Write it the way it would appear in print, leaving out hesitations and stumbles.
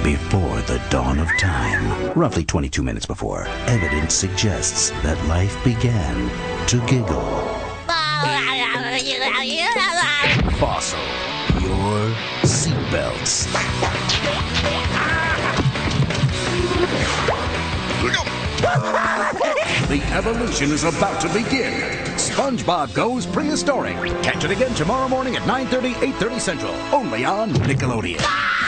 Before the dawn of time, roughly 22 minutes before, evidence suggests that life began to giggle. Fossil, your seatbelts. The evolution is about to begin. SpongeBob Goes Prehistoric. Catch it again tomorrow morning at 9:30, 8:30 Central. Only on Nickelodeon.